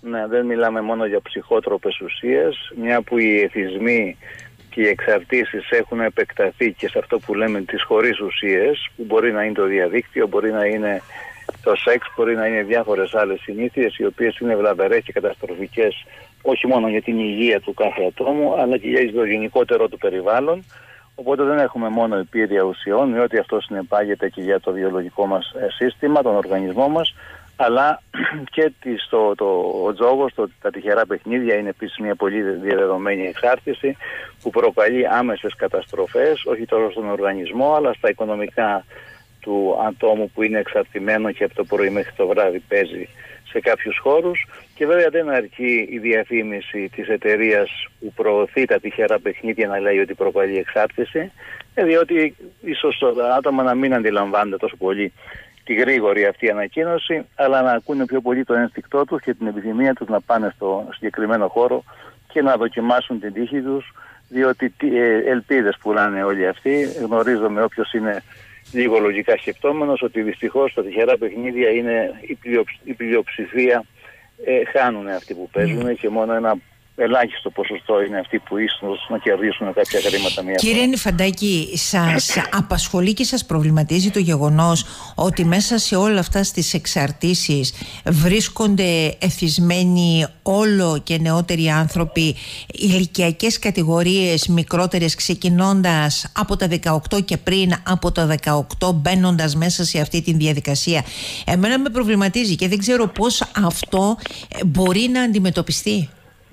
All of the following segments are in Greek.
Ναι, δεν μιλάμε μόνο για ψυχότροπες ουσίες, μια που οι εθισμοί και οι εξαρτήσεις έχουν επεκταθεί και σε αυτό που λέμε τις χωρίς ουσίες, που μπορεί να είναι το διαδίκτυο, μπορεί να είναι το σεξ, μπορεί να είναι διάφορες άλλες συνήθειες, οι οποίες είναι βλαβερές και καταστροφικές όχι μόνο για την υγεία του κάθε ατόμου, αλλά και για το γενικότερο του περιβάλλον. Οπότε δεν έχουμε μόνο επίρρεια ουσιών, διότι αυτό συνεπάγεται και για το βιολογικό μας σύστημα, τον οργανισμό μας, αλλά και ο τζόγος, τα τυχερά παιχνίδια είναι επίσης μια πολύ διαδεδομένη εξάρτηση που προκαλεί άμεσες καταστροφές, όχι τόσο στον οργανισμό, αλλά στα οικονομικά του ατόμου που είναι εξαρτημένο και από το πρωί μέχρι το βράδυ παίζει σε κάποιους χώρους. Και βέβαια δεν αρκεί η διαφήμιση της εταιρείας που προωθεί τα τυχερά παιχνίδια να λέει ότι προκαλεί εξάρτηση, διότι ίσως τα άτομα να μην αντιλαμβάνονται τόσο πολύ τη γρήγορη αυτή ανακοίνωση, αλλά να ακούνε πιο πολύ το ένστικτό τους και την επιθυμία τους να πάνε στο συγκεκριμένο χώρο και να δοκιμάσουν την τύχη τους, διότι ελπίδες πουλάνε όλοι αυτοί. Γνωρίζομαι, όποιος είναι λίγο λογικά σκεπτόμενος, ότι δυστυχώς τα τυχερά παιχνίδια είναι η πλειοψηφία, χάνουν αυτοί που παίζουν και μόνο ένα ελάχιστο ποσοστό είναι αυτοί που ίσως να κερδίσουν κάποια χρήματα μία φορά. Κύριε Νηφαντάκη, σας απασχολεί και σας προβληματίζει το γεγονός ότι μέσα σε όλα αυτά στις εξαρτήσεις βρίσκονται εθισμένοι όλο και νεότεροι άνθρωποι, ηλικιακές κατηγορίες μικρότερες, ξεκινώντας από τα 18 και πριν από τα 18, μπαίνοντας μέσα σε αυτή τη διαδικασία? Εμένα με προβληματίζει και δεν ξέρω πώς αυτό μπορεί να αντιμετωπιστεί.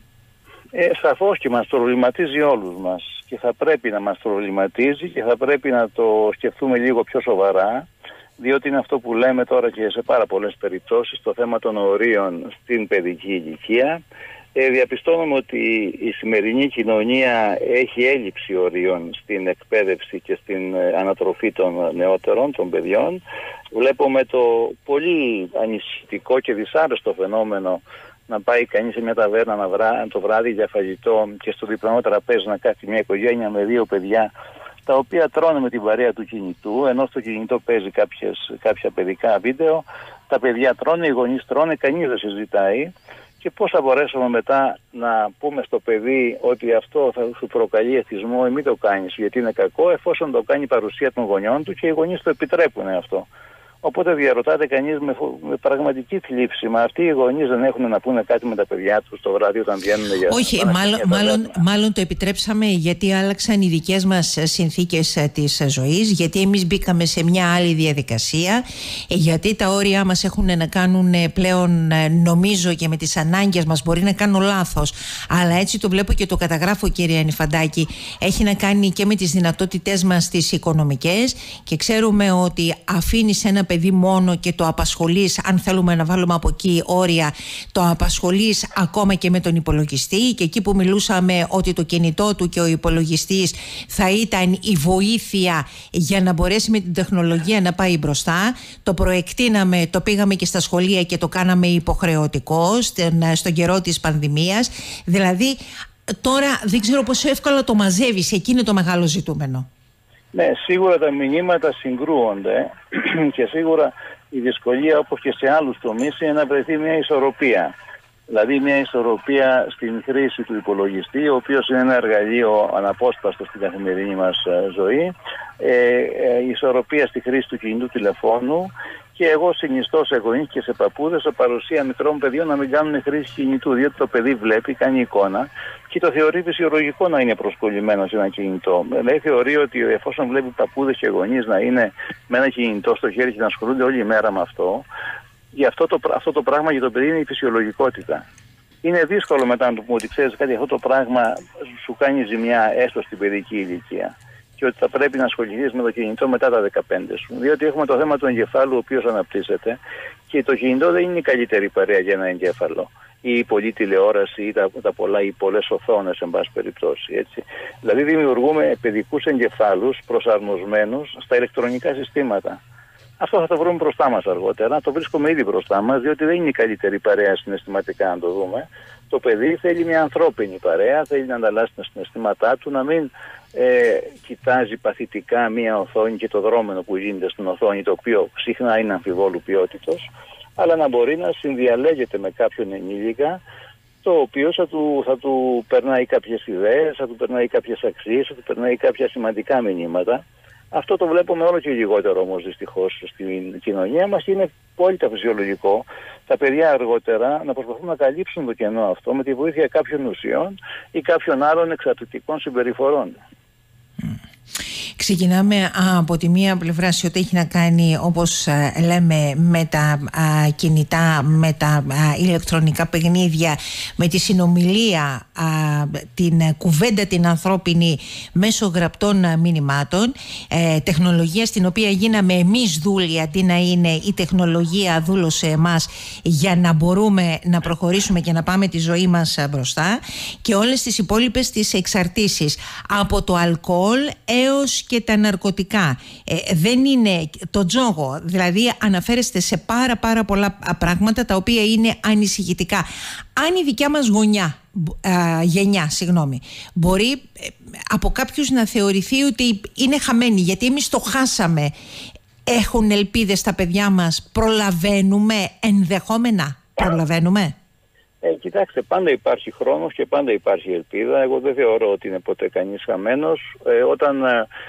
Σαφώς και μας προβληματίζει όλους μας και θα πρέπει να μας προβληματίζει και θα πρέπει να το σκεφτούμε λίγο πιο σοβαρά, διότι είναι αυτό που λέμε τώρα και σε πάρα πολλές περιπτώσεις, το θέμα των ορίων στην παιδική ηλικία. Διαπιστώνουμε ότι η σημερινή κοινωνία έχει έλλειψη ορίων στην εκπαίδευση και στην ανατροφή των νεότερων, των παιδιών. Βλέπουμε το πολύ ανησυχητικό και δυσάρεστο φαινόμενο να πάει κανείς σε μια ταβέρνα το βράδυ για φαγητό και στο διπλανό τραπέζι να κάθει μια οικογένεια με 2 παιδιά, τα οποία τρώνε με την παρέα του κινητού, ενώ στο κινητό παίζει κάποια παιδικά βίντεο. Τα παιδιά τρώνε, οι γονείς τρώνε, κανείς δεν συζητάει. Και πώς θα μπορέσουμε μετά να πούμε στο παιδί ότι αυτό θα σου προκαλεί εθισμό ή μην το κάνεις γιατί είναι κακό, εφόσον το κάνει η παρουσία των γονιών του και οι γονείς το επιτρέπουν αυτό. Οπότε διαρωτάται κανείς με πραγματική θλίψη, μα αυτοί οι γονείς δεν έχουν να πούνε κάτι με τα παιδιά τους το βράδυ όταν βγαίνουν για... Όχι, μάλλον το επιτρέψαμε γιατί άλλαξαν οι δικές μας συνθήκες της ζωής, γιατί εμείς μπήκαμε σε μια άλλη διαδικασία, γιατί τα όρια μας έχουν να κάνουν πλέον, νομίζω, και με τις ανάγκες μας. Μπορεί να κάνω λάθος, αλλά έτσι το βλέπω και το καταγράφω, κύριε Νηφαντάκη. Έχει να κάνει και με τις δυνατότητές μας τις οικονομικές και ξέρουμε ότι αφήνεις ένα παιδί μόνο και το απασχολείς, αν θέλουμε να βάλουμε από εκεί όρια, το απασχολείς ακόμα και με τον υπολογιστή, και εκεί που μιλούσαμε ότι το κινητό του και ο υπολογιστής θα ήταν η βοήθεια για να μπορέσει με την τεχνολογία να πάει μπροστά, το προεκτείναμε, το πήγαμε και στα σχολεία και το κάναμε υποχρεωτικό στον καιρό της πανδημίας. Δηλαδή τώρα δεν ξέρω πόσο εύκολα το μαζεύεις, εκεί είναι το μεγάλο ζητούμενο. Ναι, σίγουρα τα μηνύματα συγκρούονται και σίγουρα η δυσκολία, όπως και σε άλλους τομείς, είναι να βρεθεί μια ισορροπία. Δηλαδή μια ισορροπία στην χρήση του υπολογιστή, ο οποίος είναι ένα εργαλείο αναπόσπαστο στην καθημερινή μας ζωή, ισορροπία στη χρήση του κινητού τηλεφώνου, και εγώ συνιστώ σε γονείς και σε παππούδες, σε παρουσία μικρών παιδιών, να μην κάνουν χρήση κινητού, διότι το παιδί βλέπει, κάνει εικόνα και το θεωρεί φυσιολογικό να είναι προσκολλημένο σε ένα κινητό. Δηλαδή θεωρεί ότι εφόσον βλέπει παππούδες και γονείς να είναι με ένα κινητό στο χέρι και να ασχολούνται όλη μέρα με αυτό, γι' αυτό το πράγμα για το παιδί είναι η φυσιολογικότητα. Είναι δύσκολο μετά να του πούμε ότι ξέρεις κάτι, αυτό το πράγμα σου κάνει ζημιά έστω στην παιδική ηλικία και ότι θα πρέπει να ασχοληθείς με το κινητό μετά τα 15 σου. Διότι έχουμε το θέμα του εγκεφάλου, ο οποίος αναπτύσσεται, και το κινητό δεν είναι η καλύτερη παρέα για ένα εγκέφαλο. Ή η πολλή τηλεόραση ή οι πολλές οθόνες, εν πάση περιπτώσει. Έτσι. Δηλαδή δημιουργούμε παιδικούς εγκεφάλους προσαρμοσμένους στα ηλεκτρονικά συστήματα. Αυτό θα το βρούμε μπροστά μας αργότερα. Το βρίσκουμε ήδη μπροστά μας, διότι δεν είναι η καλύτερη παρέα συναισθηματικά, να το δούμε. Το παιδί θέλει μια ανθρώπινη παρέα, θέλει να ανταλλάσσει τα συναισθήματά του, να μην κοιτάζει παθητικά μια οθόνη και το δρόμενο που γίνεται στην οθόνη, το οποίο συχνά είναι αμφιβόλου ποιότητος, αλλά να μπορεί να συνδιαλέγεται με κάποιον ενήλικα, το οποίο θα του περνάει κάποιες ιδέες, θα του περνάει κάποιες αξίες, θα του περνάει κάποια σημαντικά μηνύματα. Αυτό το βλέπουμε όλο και λιγότερο όμως δυστυχώς στην κοινωνία μας και είναι πολύ φυσιολογικό τα παιδιά αργότερα να προσπαθούν να καλύψουν το κενό αυτό με τη βοήθεια κάποιων ουσιών ή κάποιων άλλων εξαρτητικών συμπεριφορών. Ξεκινάμε από τη μία πλευρά σε ό,τι έχει να κάνει, όπως λέμε, με τα κινητά, με τα ηλεκτρονικά παιχνίδια, με τη συνομιλία, την κουβέντα την ανθρώπινη μέσω γραπτών μηνυμάτων, τεχνολογία στην οποία γίναμε εμείς δούλοι αντί να είναι η τεχνολογία δούλος σε εμάς, για να μπορούμε να προχωρήσουμε και να πάμε τη ζωή μας μπροστά, και όλες τις υπόλοιπες τις εξαρτήσεις, από το αλκοόλ έως και τα ναρκωτικά. Δεν είναι το τζόγο, δηλαδή αναφέρεστε σε πάρα πολλά πράγματα τα οποία είναι ανησυχητικά. Αν η δικιά μας γενιά μπορεί από κάποιους να θεωρηθεί ότι είναι χαμένη γιατί εμείς το χάσαμε, έχουν ελπίδες τα παιδιά μας? Προλαβαίνουμε ενδεχόμενα? Κοιτάξτε, πάντα υπάρχει χρόνος και πάντα υπάρχει ελπίδα. Εγώ δεν θεωρώ ότι είναι ποτέ κανείς χαμένος. Όταν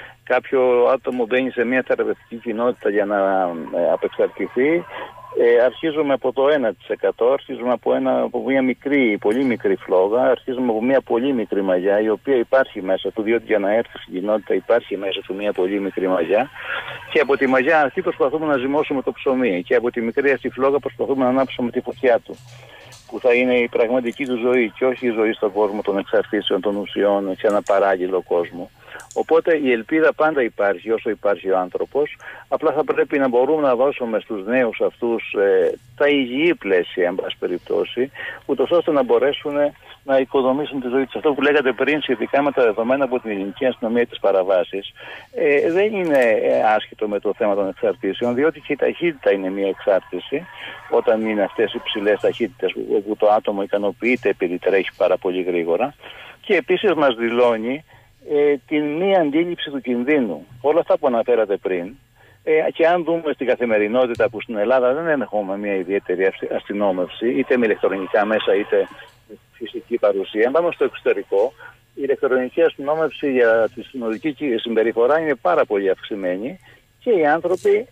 κάποιο άτομο μπαίνει σε μια θεραπευτική κοινότητα για να απεξαρτηθεί, αρχίζουμε από το 1%, αρχίζουμε από μια πολύ μικρή φλόγα, αρχίζουμε από μια πολύ μικρή μαγιά, η οποία υπάρχει μέσα του, διότι για να έρθει στην κοινότητα υπάρχει μέσα του μια πολύ μικρή μαγιά, και από τη μαγιά αυτή προσπαθούμε να ζυμώσουμε το ψωμί, και από τη μικρή αυτή φλόγα προσπαθούμε να ανάψουμε τη φωτιά του, που θα είναι η πραγματική του ζωή και όχι η ζωή στον κόσμο των εξαρτήσεων, των ουσιών, σε ένα παράγγελο κόσμο. Οπότε η ελπίδα πάντα υπάρχει όσο υπάρχει ο άνθρωπος. Απλά θα πρέπει να μπορούμε να δώσουμε στους νέους αυτούς τα υγιή πλαίσια, εν πάση περιπτώσει, ούτως ώστε να μπορέσουν να οικοδομήσουν τη ζωή τους. Αυτό που λέγατε πριν σχετικά με τα δεδομένα από την ελληνική αστυνομία της παραβάσης, δεν είναι άσχετο με το θέμα των εξαρτήσεων, διότι και η ταχύτητα είναι μια εξάρτηση. Όταν είναι αυτές οι ψηλές ταχύτητες όπου το άτομο ικανοποιείται επειδή τρέχει πάρα πολύ γρήγορα, και επίσης μας δηλώνει την μη αντίληψη του κινδύνου. Όλα αυτά που αναφέρατε πριν, και αν δούμε στην καθημερινότητα που στην Ελλάδα δεν έχουμε μια ιδιαίτερη αστυνόμευση, είτε με ηλεκτρονικά μέσα είτε φυσική παρουσία, αν πάμε στο εξωτερικό, η ηλεκτρονική αστυνόμευση για τη συνοδική συμπεριφορά είναι πάρα πολύ αυξημένη και οι άνθρωποι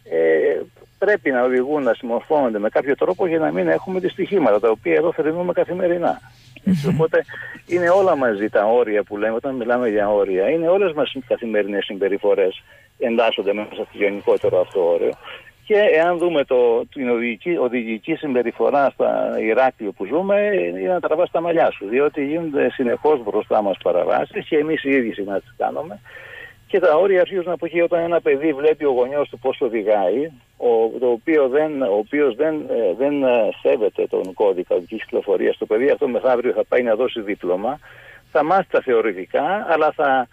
πρέπει να οδηγούν, να συμμορφώνονται με κάποιο τρόπο για να μην έχουμε δυστυχήματα, τα οποία εδώ θρηνούμε καθημερινά. Οπότε είναι όλα μαζί τα όρια που λέμε όταν μιλάμε για όρια. Είναι όλες μας οι καθημερινές συμπεριφορές εντάσσονται μέσα στο γενικότερο αυτό όριο. Και εάν δούμε την οδηγική συμπεριφορά στα Ηράκλειο που ζούμε, είναι να τραβάς τα μαλλιά σου, διότι γίνονται συνεχώς μπροστά μας παραβάσεις και εμείς οι ίδιοι να τις κάνουμε. Και τα όρια αρχίζουν από εκεί όταν ένα παιδί βλέπει ο γονιός του πώς οδηγάει, ο οποίος δεν σέβεται τον κώδικα οδικής κυκλοφορίας. Το παιδί αυτό μεθαύριο θα πάει να δώσει δίπλωμα, θα μάθει τα θεωρητικά, αλλά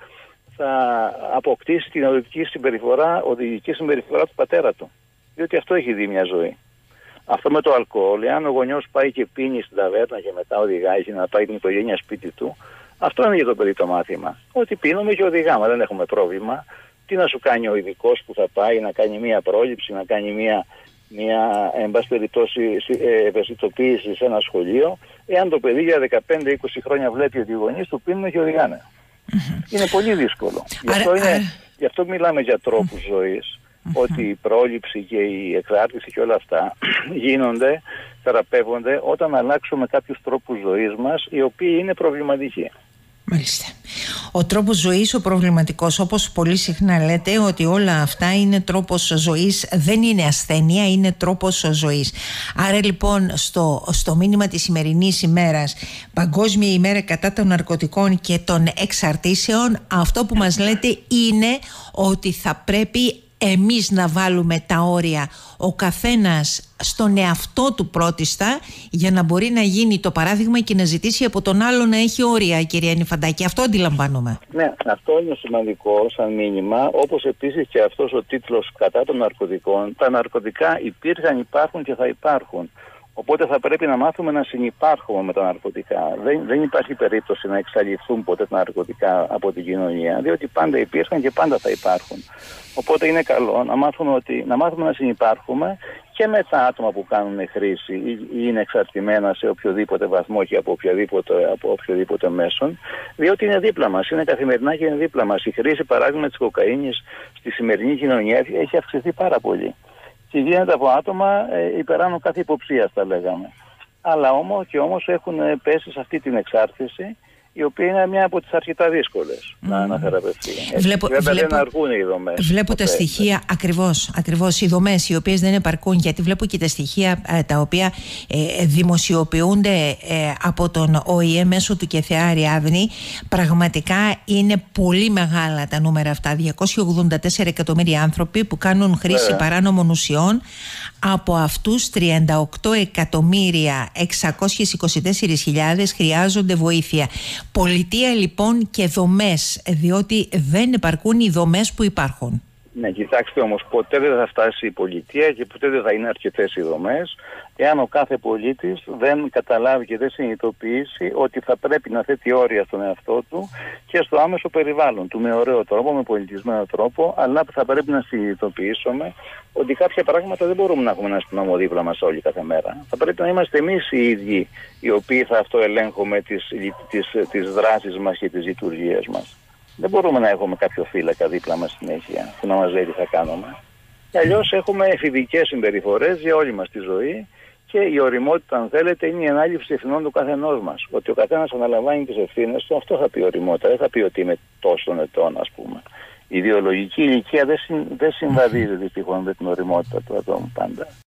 θα αποκτήσει την οδηγική συμπεριφορά του πατέρα του. Διότι αυτό έχει δει μια ζωή. Αυτό με το αλκοόλ, εάν ο γονιός πάει και πίνει στην ταβέρνα και μετά οδηγάει για να πάει την οικογένεια σπίτι του, αυτό είναι για το παιδί το μάθημα. Ότι πίνουμε και οδηγάμε, δεν έχουμε πρόβλημα. Τι να σου κάνει ο ειδικός που θα πάει να κάνει μια πρόληψη, να κάνει μια εν πάση περιπτώσει ευαισθητοποίηση σε ένα σχολείο, εάν το παιδί για 15-20 χρόνια βλέπει ότι οι γονείς του πίνουν και οδηγάνε. Είναι πολύ δύσκολο. Γι' αυτό μιλάμε για τρόπους ζωής. Ότι η πρόληψη και η εξάρτηση και όλα αυτά γίνονται, θεραπεύονται όταν αλλάξουμε κάποιους τρόπους ζωής μας, οι οποίοι είναι προβληματικοί. Μάλιστα. Ο τρόπος ζωής, ο προβληματικός, όπως πολύ συχνά λέτε ότι όλα αυτά είναι τρόπος ζωής, δεν είναι ασθένεια, είναι τρόπος ζωής. Άρα λοιπόν στο μήνυμα της σημερινής ημέρας, Παγκόσμια ημέρα κατά των ναρκωτικών και των εξαρτήσεων, αυτό που μας λέτε είναι ότι θα πρέπει εμείς να βάλουμε τα όρια, ο καθένας στον εαυτό του πρώτιστα, για να μπορεί να γίνει το παράδειγμα και να ζητήσει από τον άλλο να έχει όρια, κυρία Νηφαντάκη. Αυτό αντιλαμβάνομαι. Ναι, αυτό είναι σημαντικό σαν μήνυμα, όπως επίσης και αυτός ο τίτλος κατά των ναρκωτικών. Τα ναρκωτικά υπήρχαν, υπάρχουν και θα υπάρχουν. Οπότε θα πρέπει να μάθουμε να συνυπάρχουμε με τα ναρκωτικά. Δεν υπάρχει περίπτωση να εξαλειφθούν ποτέ τα ναρκωτικά από την κοινωνία, διότι πάντα υπήρχαν και πάντα θα υπάρχουν. Οπότε είναι καλό να μάθουμε να συνυπάρχουμε και με τα άτομα που κάνουν χρήση ή είναι εξαρτημένα σε οποιοδήποτε βαθμό και από οποιοδήποτε μέσον, διότι είναι δίπλα μας, είναι καθημερινά και είναι δίπλα μας. Η χρήση, παράδειγμα, της κοκαίνης στη σημερινή κοινωνία έχει αυξηθεί πάρα πολύ και γίνεται από άτομα υπεράνω κάθε υποψίας, θα λέγαμε. Αλλά όμως έχουν πέσει σε αυτή την εξάρτηση, η οποία είναι μια από τις αρκετά δύσκολες να αναθεραπευτεί. Βέβαια δεν αρκούν οι δομές. Βλέπω τα στοιχεία, ακριβώς οι δομές οι οποίες δεν επαρκούν, γιατί βλέπω και τα στοιχεία τα οποία δημοσιοποιούνται από τον ΟΗΕ μέσω του ΚΕΘΕΑ Αριάδνη. Πραγματικά είναι πολύ μεγάλα τα νούμερα αυτά. 284 εκατομμύρια άνθρωποι που κάνουν χρήση παράνομων ουσιών. Από αυτούς 38.624.000 χρειάζονται βοήθεια. Πολιτεία λοιπόν και δομές, διότι δεν επαρκούν οι δομές που υπάρχουν. Ναι, κοιτάξτε όμως, ποτέ δεν θα φτάσει η πολιτεία και ποτέ δεν θα είναι αρκετές οι δομές, εάν ο κάθε πολίτης δεν καταλάβει και δεν συνειδητοποιήσει ότι θα πρέπει να θέτει όρια στον εαυτό του και στο άμεσο περιβάλλον του, με ωραίο τρόπο, με πολιτισμένο τρόπο, αλλά θα πρέπει να συνειδητοποιήσουμε ότι κάποια πράγματα δεν μπορούμε να έχουμε ένα αστυνόμο δίπλα μας όλη κάθε μέρα. Θα πρέπει να είμαστε εμείς οι ίδιοι οι οποίοι θα αυτοελέγχουμε τις δράσεις μας και τις λειτουργίες μας. Δεν μπορούμε να έχουμε κάποιο φύλακα δίπλα μας συνέχεια που να μας λέει τι θα κάνουμε. Και αλλιώς έχουμε εφηβικές συμπεριφορές για όλη μας τη ζωή και η ωριμότητα, αν θέλετε, είναι η ανάληψη ευθυνών του καθενός μας. Ότι ο καθένας αναλαμβάνει τις ευθύνες του, αυτό θα πει ωριμότητα. Δεν θα πει ότι είμαι τόσων ετών, ας πούμε. Η ιδεολογική ηλικία δεν συμβαδίζει δυστυχώς με την ωριμότητα του ατόμου πάντα.